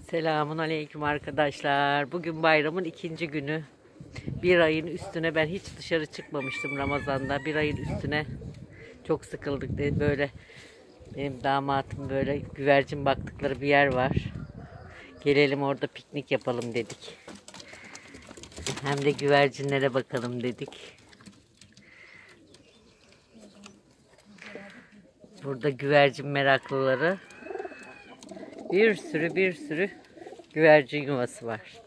Selamun aleyküm arkadaşlar. Bugün bayramın ikinci günü. Bir ayın üstüne ben hiç dışarı çıkmamıştım Ramazan'da. Bir ayın üstüne çok sıkıldık dedi. Böyle benim damatım böyle güvercin baktıkları bir yer var. Gelelim orada piknik yapalım dedik. Hem de güvercinlere bakalım dedik. Burada güvercin meraklıları bir sürü güvercin yuvası var.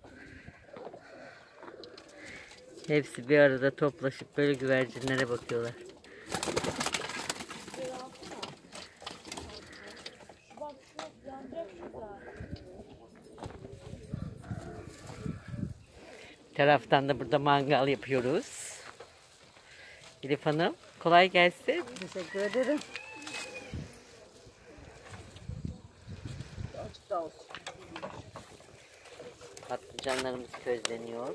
Hepsi bir arada toplaşıp böyle güvercinlere bakıyorlar. Bir taraftan da burada mangal yapıyoruz. Elif Hanım kolay gelsin. Teşekkür ederim. Patlıcanlarımız közleniyor.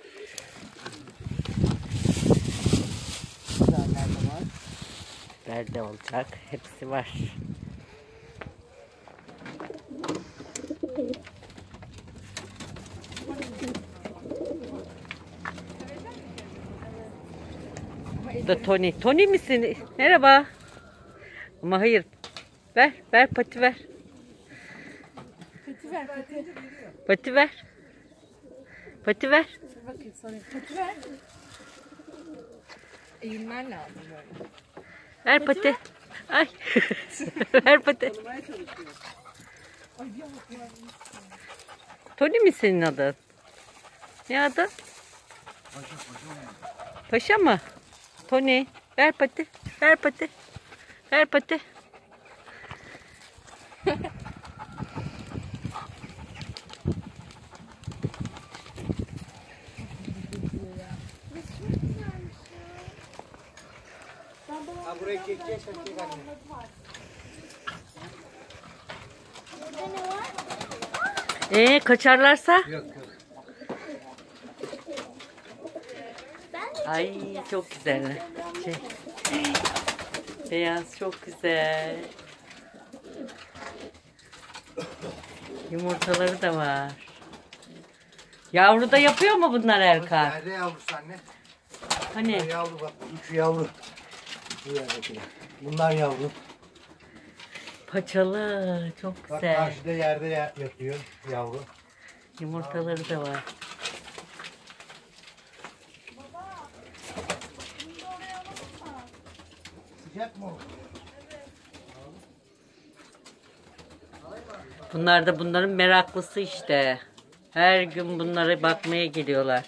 Güzeller de var. Biber de olacak. Hepsi var. Bu da Tony. Tony misin? Merhaba. Ama hayır. Ver pati ver. Pati ver, pati. Pati ver. Pati ver. Dur bakayım sana. Pati ver. Eğilmen lazım böyle. Ver pati. Ay. Ver pati. Tony mi senin adın? Ne adın? Paşa mı? Tony. Ver pati. Ver pati. Ver pati. Ha burayı çekeceksen çek anne. Kaçarlarsa? Yok yok. Ay çok güzel. Beyaz çok güzel. Yumurtaları da var. Yavru da yapıyor mu bunlar Erkan? Nerede yavrusu anne? Hani? Bunlar yavru bak. Şu yavru. Bu yerdekiler. Bunlar yavru. Paçalı çok Bak güzel. karşıda yerde yatıyor yavru. Yumurtaları da var. Sıcak mı o? Bunlar da bunların meraklısı işte. Her gün bunlara bakmaya geliyorlar.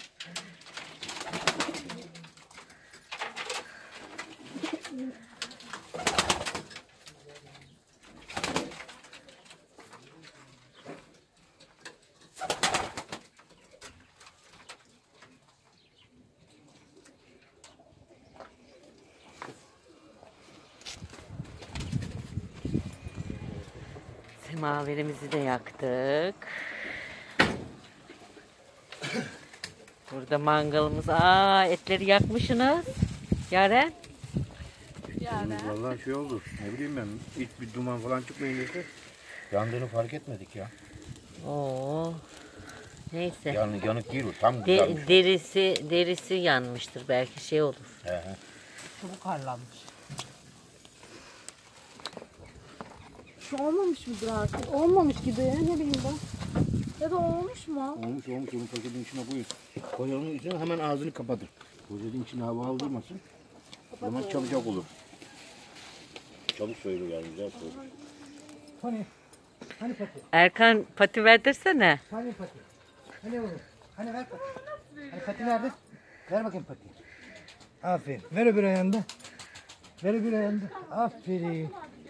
Semaverimizi de yaktık. Burada mangalımız. Etleri yakmışsınız. Yaren. Vallahi şey oldu. Ne bileyim ben. Hiç bir duman falan çıkmayınca yandığını fark etmedik ya. Oo. Neyse. Yanık değil o. Tam güzelmiş. Derisi yanmıştır belki şey olur. He. Çabuk harlanmış. Şu olmamış mıdır artık? Olmamış gibi ya, ne bileyim ben. Ya da olmuş mu? Olmuş. Onun poşetin içine koyun. Koy onun içine hemen ağzını kapatın. Poşetin içine hava aldırmasın. O zaman çabucak olur. Çabuk söylüyor yani güzel söylüyor. Hani? Hani pati? Erkan pati verdirsene. Hani pati? Hani oğlum? Hani ver pati. Hani pati nerede? Ver bakayım pati. Aferin. Ver öbür ayağında. Ver öbür ayağında. Aferin.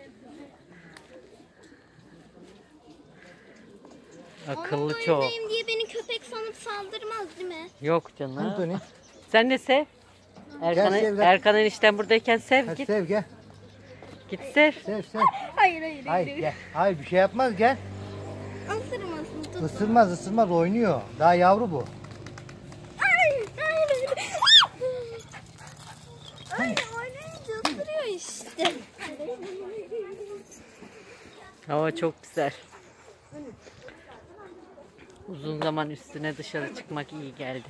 Akıllı Onun çok. boyundayım diye beni köpek sanıp saldırmaz değil mi? Yok Hani canım. Tony? Sen de sev. Gel sev, gel. Erkan enişten buradayken sev Hadi git. sev gel. Git sev. Sev sev. Hayır. Hayır gel. Hayır bir şey yapmaz gel. Isırmasın tut. Isırmaz oynuyor. Daha yavru bu. Hayır. Öyle oynayınca ısırıyor işte. Hava çok güzel. Uzun zaman üstüne dışarı çıkmak iyi geldi.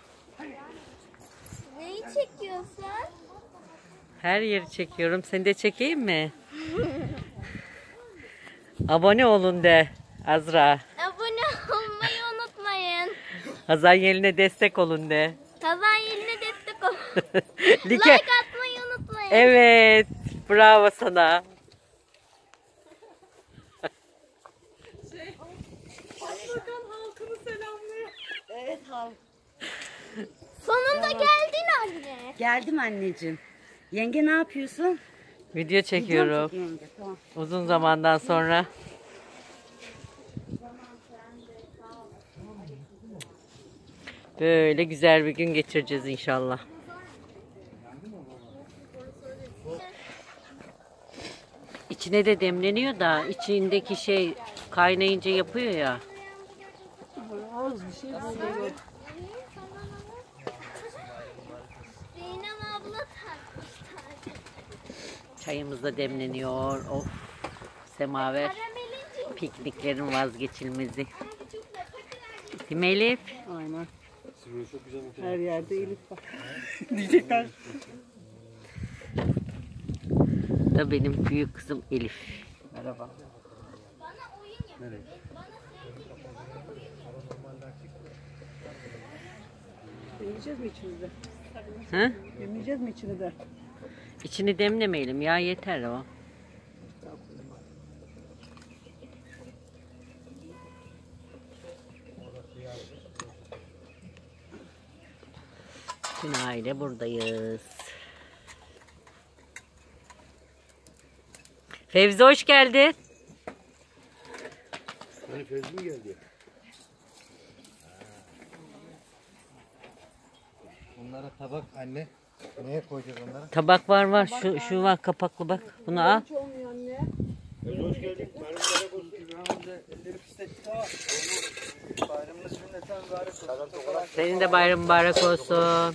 Neyi çekiyorsun? Her yeri çekiyorum. Seni de çekeyim mi? Abone olun de Azra. Abone olmayı unutmayın. Hazan Yelin'e destek olun de. Kazan yerine destek olun. Like. Like atmayı unutmayın. Evet. Bravo sana. Bakan halkını selamlıyor. Evet halk. Sonunda geldin anne. Geldim anneciğim. Yenge ne yapıyorsun? Video çekiyorum. Video mu çekiyorsun yenge? Tamam. Uzun zamandan sonra. Böyle güzel bir gün geçireceğiz inşallah. İçine de demleniyor da içindeki şey kaynayınca yapıyor ya. Az bir şey böyle. Zeynep abla takmışlar. Çayımız da demleniyor. Of. Semaver. Karamelin Pikniklerin vazgeçilmezi. Değil mi Elif? Aynen. Her yerde Elif var. Diyecekler. Da benim büyük kızım Elif. Merhaba. bana oyun yapıyor. Yemeyeceğiz mi içini de? Hı? Yemeyeceğiz mi içini de? İçini demlemeyelim ya, yeter o. Bütün aile buradayız. Fevzi hoş geldin. Hani Fevzi mi geldi? Bunlara tabak anne. Neye koyacağız onları? Tabak var. Şu var kapaklı bak. Bunu al. Hiç olmuyor anne. Fevzi hoş geldin. Bayramlara olsun. Elleri pislettik ama bayramımız cümleten mübarek olsun. Senin de bayram mübarek olsun.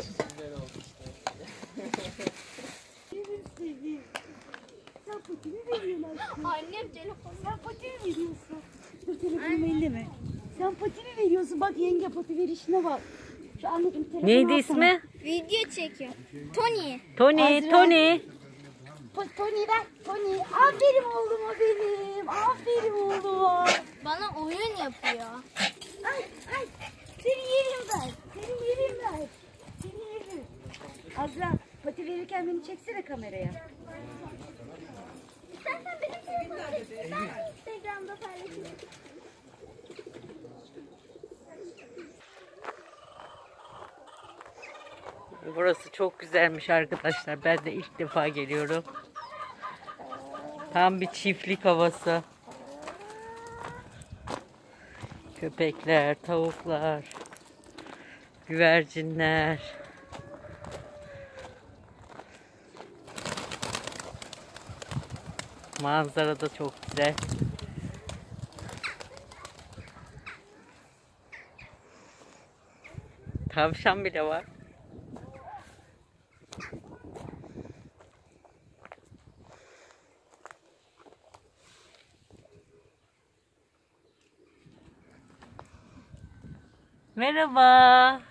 Annem telefonu. Sen pati mi veriyorsun? Dur telefonumu elleme. Sen pati mi veriyorsun? Bak yenge pati verişine bak. Şu anneciğim telefonu Neydi alsana. ismi? Video çekiyor. Tony. Tony. Tony. Tony ver. Tony. Aferin oğluma benim. Aferin oğluma. Bana oyun yapıyor. Ay ay. Seni yerim ben. Seni yerim ben. Seni yerim. Azra pati verirken beni çeksene kameraya. İstersen benim telefonumu çek. Ben Instagram'da paylaşayım. Burası çok güzelmiş arkadaşlar. Ben de ilk defa geliyorum. Tam bir çiftlik havası. Köpekler, tavuklar, güvercinler. Manzara da çok güzel. Tavşan bile var. Merhaba.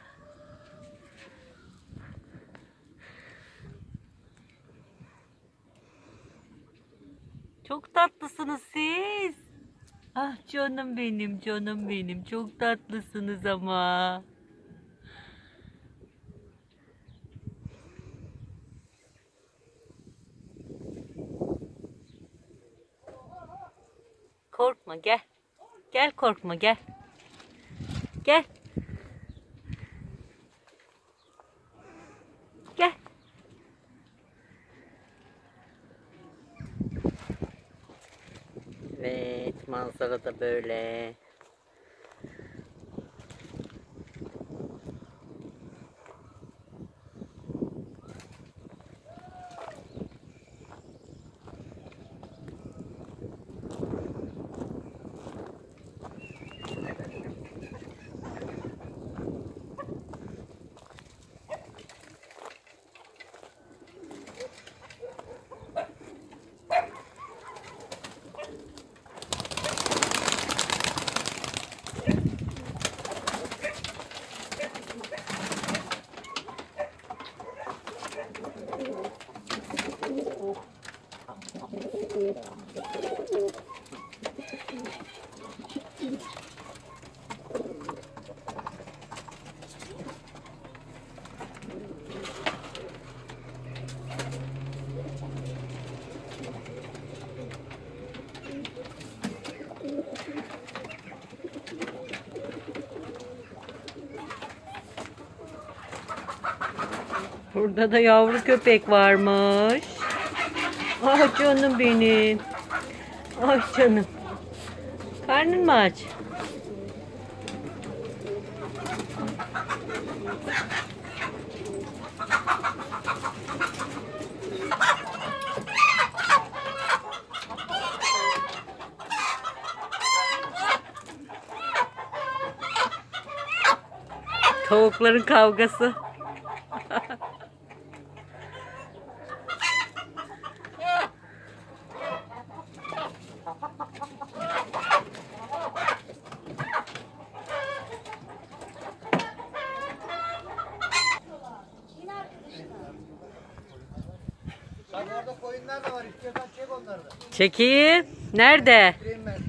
Çok tatlısınız siz. Ah canım benim, canım benim. Çok tatlısınız ama. Korkma gel. Gel korkma gel. Gel. Gel. Evet, manzara da böyle. Burada da yavru köpek varmış. Ah canım benim. Ah canım. Karnın mı aç? Tavukların kavgası. Bak orada koyunlar da var. İstiyorsan çek onları da. Çekeyim. Nerede? Çekeyim ben.